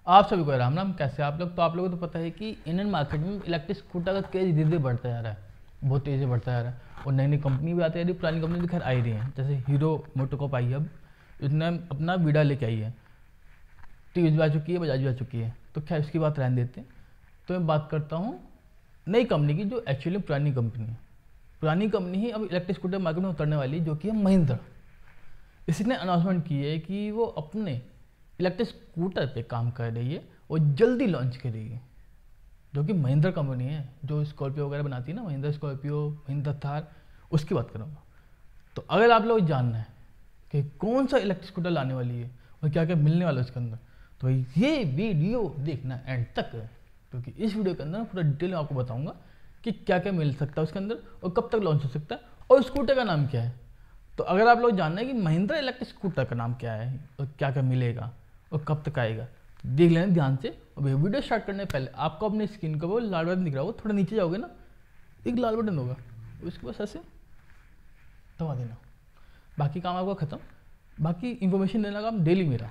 आप सभी को राम राम। कैसे आप लोग? तो आप लोगों को तो पता है कि इंडियन मार्केट में इलेक्ट्रिक स्कूटर का क्रेज धीरे धीरे बढ़ता जा रहा है, बहुत तेज़ी से बढ़ता जा रहा है। और नई नई कंपनी भी आती है, पुरानी कंपनी तो खैर आ ही रही है। जैसे हीरो मोटोकॉप आई है, अब इसने अपना वीडा लेके आई है, टीवीएस भी आ चुकी है, बजाज भी आ चुकी है। तो खैर इसकी बात रहने देते हैं। तो मैं बात करता हूँ नई कंपनी की, जो एक्चुअली पुरानी कंपनी है। पुरानी कंपनी ही अब इलेक्ट्रिक स्कूटर मार्केट में उतरने वाली है, जो कि है महिंद्रा। इसने अनाउंसमेंट की है कि वो अपने इलेक्ट्रिक स्कूटर पे काम कर रही है और जल्दी लॉन्च करेगी। जो कि महिंद्रा कंपनी है, जो स्कॉर्पियो वगैरह बनाती है ना, महिंद्रा स्कॉर्पियो, महिंद्रा थार, उसकी बात करूँगा। तो अगर आप लोग जानना है कि कौन सा इलेक्ट्रिक स्कूटर लाने वाली है और क्या क्या मिलने वाला है उसके अंदर, तो ये वीडियो देखना एंड तक, क्योंकि इस वीडियो के अंदर पूरा डिटेल में आपको बताऊंगा कि क्या क्या मिल सकता है उसके अंदर और कब तक लॉन्च हो सकता है और स्कूटर का नाम क्या है। तो अगर आप लोग जानना है कि महिंद्रा इलेक्ट्रिक स्कूटर का नाम क्या है और क्या क्या मिलेगा और कब तक आएगा, तो देख लेना ध्यान से। और वीडियो स्टार्ट करने से पहले आपको अपने स्क्रीन का वो लाल बटन दिख रहा होगा, थोड़ा नीचे जाओगे ना, एक लाल बटन होगा, उसके बाद ऐसे दबा देना, बाकी काम आपका खत्म। बाकी इंफॉर्मेशन देना काम डेली मेरा,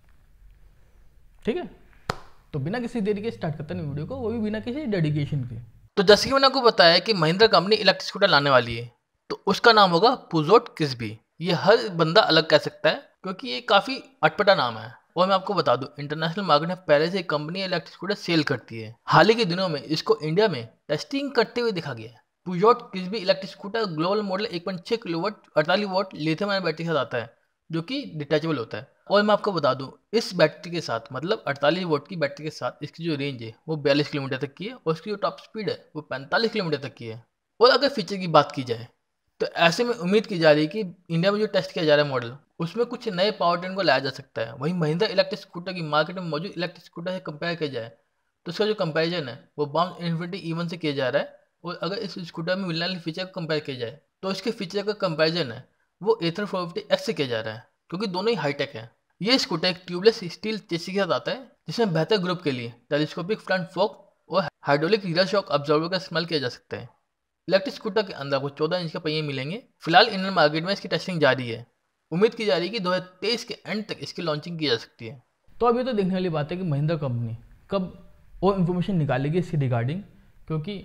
ठीक है। तो बिना किसी देरी के स्टार्ट करते नहीं वीडियो को, वो भी बिना किसी डेडिकेशन के। तो जैसे कि मैंने आपको बताया कि महिंद्रा कंपनी इलेक्ट्रिक स्कूटर लाने वाली है, तो उसका नाम होगा पुजोट किस्बी। ये हर बंदा अलग कह सकता है क्योंकि ये काफ़ी अटपटा नाम है। और मैं आपको बता दूं, इंटरनेशनल मार्केट में पहले से कंपनी इलेक्ट्रिक स्कूटर सेल करती है। हाल ही के दिनों में इसको इंडिया में टेस्टिंग करते हुए देखा गया है। Peugeot Kisbee electric scooter global model 1.6 kilowatt 48 watt lithium ion battery के साथ आता है, जो कि डिटैचेबल होता है। और मैं आपको बता दूं, इस बैटरी के साथ, मतलब 48 वोल्ट की बैटरी के साथ, इसकी जो रेंज है वो 42 किलोमीटर तक की है और इसकी जो टॉप स्पीड है वो 45 किलोमीटर तक की है। और अगर फीचर की बात की जाए तो ऐसे में उम्मीद की जा रही है कि इंडिया में जो टेस्ट किया जा रहा है मॉडल, उसमें कुछ नए पावर ट्रेन को लाया जा सकता है। वहीं महिंद्रा इलेक्ट्रिक स्कूटर की मार्केट में मौजूद इलेक्ट्रिक स्कूटर से कंपेयर किया जाए तो उसका जो कंपेरिजन है वो बाउंस इन्फिनिटी E1 से किया जा रहा है। और अगर इस स्कूटर में मिलने वाले फीचर को कंपेयर किया जाए तो इसके फीचर का कंपेरिजन है वो एथर 450X से किया जा रहा है, क्योंकि दोनों ही हाईटेक है। ये स्कूटर एक ट्यूबलेस स्टील चेसी के साथ आता है, जिसमें बेहतर ग्रुप के लिए टेलीस्कोपिक फ्रंट फोक और हाइड्रोलिक रियर शॉक अब्जॉर्बर का इस्तेमाल किया जा सकता है। इलेक्ट्रिक स्कूटर के अंदर आपको 14 इंच के पहिए मिलेंगे। फिलहाल इंडियन मार्केट में इसकी टेस्टिंग जारी है। उम्मीद की जा रही है कि 2023 के एंड तक इसकी लॉन्चिंग की जा सकती है। तो अभी तो देखने वाली बात है कि महिंद्रा कंपनी कब वो इन्फॉर्मेशन निकालेगी इसकी रिगार्डिंग, क्योंकि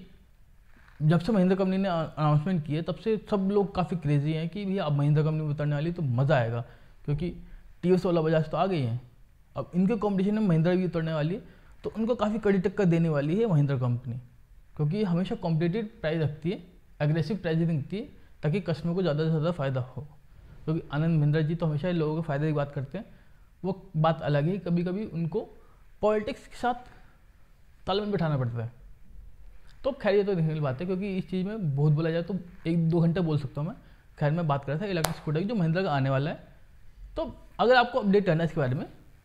जब से महिंद्रा कंपनी ने अनाउंसमेंट की है तब से सब लोग काफ़ी क्रेजी हैं कि भैया अब महिंद्रा कंपनी में उतरने वाली तो मज़ा आएगा, क्योंकि टीवीएस वाला बजाज तो आ गई हैं, अब इनके कंपटीशन में महिंद्रा भी उतरने वाली है। तो उनको काफ़ी कड़ी टक्कर देने वाली है महिंद्रा कंपनी, क्योंकि हमेशा कॉम्पिटिटिव प्राइस रखती है, एग्रेसिव प्राइसिंग रखती है, ताकि कस्टमर को ज़्यादा से ज़्यादा फ़ायदा हो। क्योंकि आनंद महिंद्रा जी तो हमेशा लोगों के फ़ायदे की बात करते हैं, वो बात अलग है। कभी कभी उनको पॉलिटिक्स के साथ तालमेल बिठाना पड़ता है। तो खैर ये तो देखने वाली बात है, क्योंकि इस चीज़ में बहुत बोला जाए तो 1-2 घंटे बोल सकता हूँ मैं। खैर मैं बात कर रहा था इलेक्ट्रिक स्कूटर की जो महिंद्रा का आने वाला है। तो अगर आपको अपडेट रहना है इसके बारे में,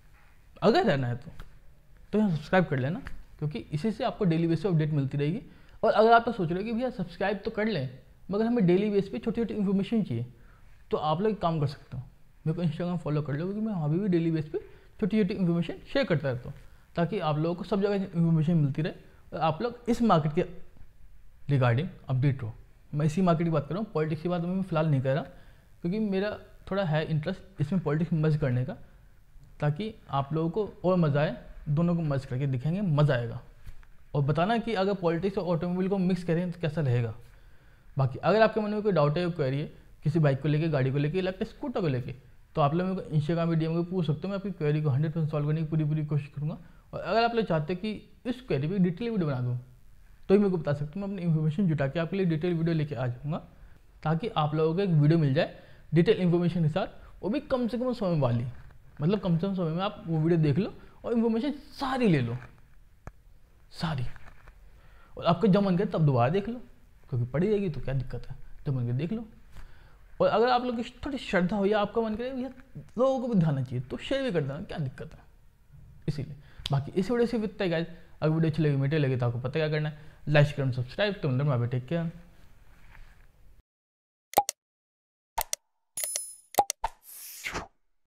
अगर रहना है तो यहाँ सब्सक्राइब कर लेना, क्योंकि इसी से आपको डेली बेस पे अपडेट मिलती रहेगी। और अगर आप तो सोच रहे हो कि भैया सब्सक्राइब तो कर लें मगर हमें डेली बेस पे छोटी छोटी इन्फॉर्मेशन चाहिए, तो आप लोग एक काम कर सकते हो, मेरे को इंस्टाग्राम फॉलो कर लो, क्योंकि मैं वहाँ भी डेली बेस पे छोटी छोटी इन्फॉर्मेशन शेयर करता रहता हूँ, ताकि आप लोगों को सब जगह इन्फॉर्मेशन मिलती रहे और आप लोग इस मार्केट के रिगार्डिंग अपडेट हो। मैं इसी मार्केट की बात कर रहा हूँ, पॉलिटिक्स की बात मैं फ़िलहाल नहीं कर रहा, क्योंकि मेरा थोड़ा है इंटरेस्ट इसमें पॉलिटिक्स मर्ज करने का, ताकि आप लोगों को और मज़ा आए। दोनों को मर्ज करके दिखेंगे, मज़ा आएगा। और बताना कि अगर पॉलिटिक्स और ऑटोमोबाइल को मिक्स करें तो कैसा रहेगा। बाकी अगर आपके मन में कोई डाउट है, क्वेरी है किसी बाइक को लेके, गाड़ी को लेके, इलेक्ट्रिक स्कूटर को लेके, तो आप लोग मेरे को इंस्टाग्राम में DM को पूछ सकते हो। मैं आपकी क्वेरी को 100% सॉल्व करने की पूरी कोशिश करूँगा। और अगर आप लोग चाहते हैं कि इस क्वेरी पर डिटेल वीडियो बना दूँ तो ही मेरे को बता सकते हो, मैं अपनी इन्फॉर्मेशन जुटा के आपके लिए डिटेल वीडियो लेके आ जाऊँगा, ताकि आप लोगों को एक वीडियो मिल जाए डिटेल इन्फॉर्मेशन के साथ, वो भी कम से कम समय वाली। मतलब कम से कम समय में आप वो वीडियो देख लो और इन्फॉर्मेशन सारी ले लो, सारी। और आपको जब मन करे तब दोबारा देख लो, क्योंकि पड़ी रहेगी तो क्या दिक्कत है, जब मन करे देख लो। और अगर आप लोग की थोड़ी श्रद्धा हो या आपका मन करे भैया लोगों को भी ध्यान चाहिए तो शेयर भी कर देना, क्या दिक्कत है। इसीलिए बाकी इस वीडियो से इतना है गाइस। अगर वीडियो अच्छी लगी, मीठे लगे तो आपको पता क्या करना है, लाइक करना, सब्सक्राइब। तो अंदर में टेक केयर।